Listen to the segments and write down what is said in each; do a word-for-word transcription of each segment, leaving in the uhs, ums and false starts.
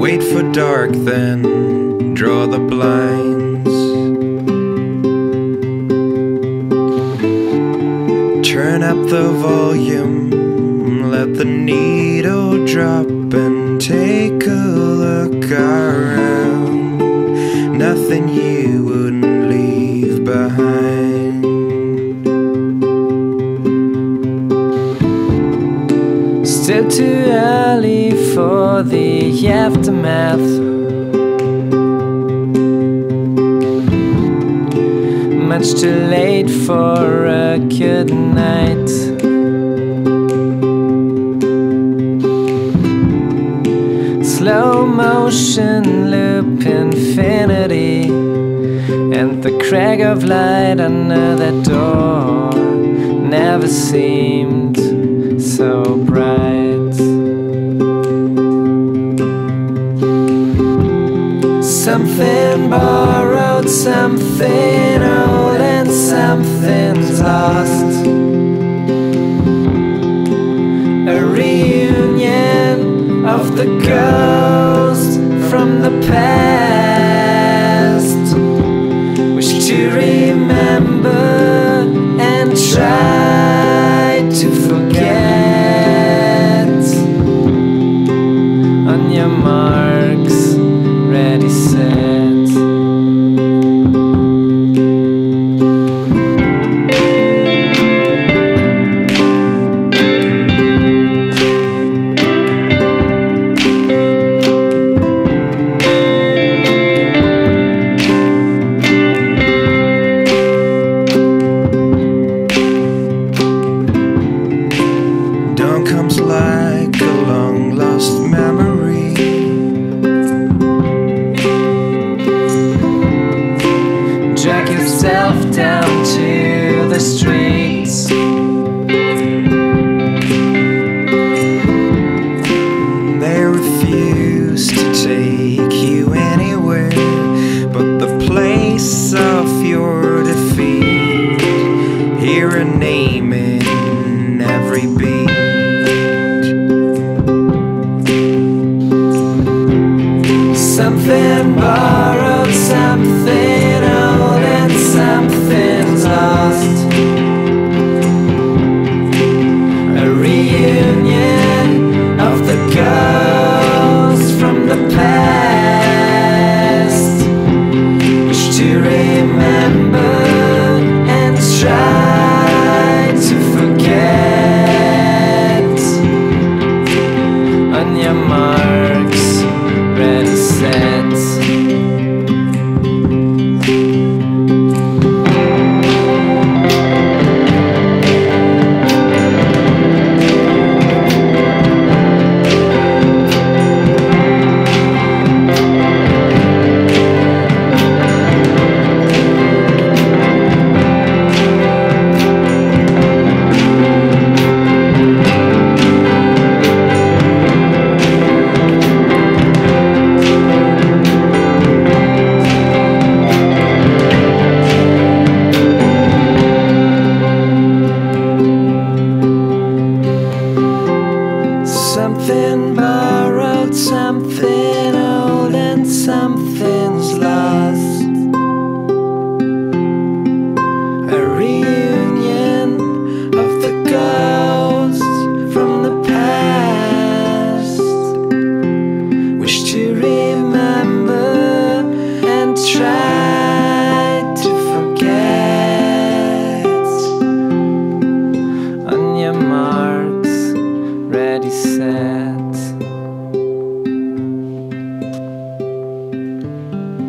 Wait for dark, then draw the blinds. Turn up the volume, let the needle drop, and take a look around. Nothing you wouldn't leave behind. Still too early for the aftermath. Much too late for a good night. Slow motion loop infinity, and the crack of light under that door never seemed so bright. Something borrowed, something old, and something's lost. A reunion of the ghost from the past. Wish to remember and try to forget. On your marks, ready, set. Dawn comes like a long lost memory. Drag yourself down to the streets. They refuse to take you anywhere but the place of your defeat. Hear a name in every beat. Something borrowed, something old, and something's lost. A reunion of the ghosts from the past. Wish to remember and try to forget. On your marks, ready, set. Something borrowed, something old, and something's lost. A reunion of the ghosts from the past. Wish to remember and try to forget. On your marks, ready, set.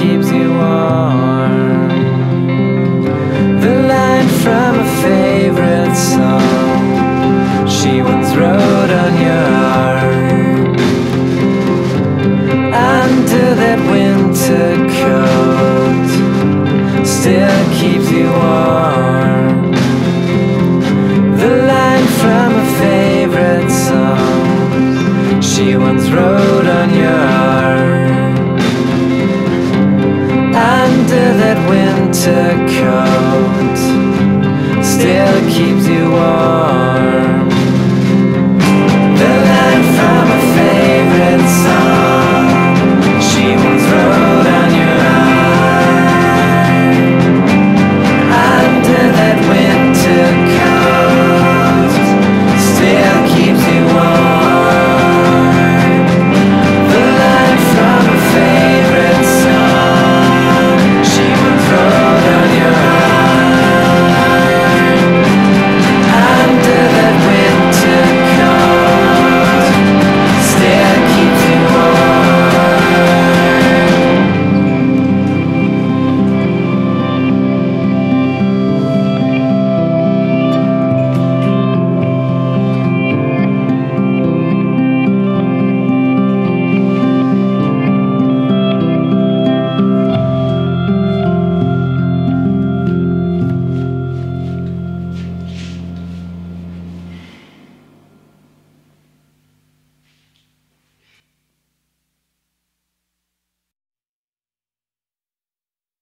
keeps you warm. The line from a favorite song she once wrote on your arm. Under that winter coat still keeps you warm. The line from a favorite song she once wrote on your arm. Under that winter coat still keeps you warm.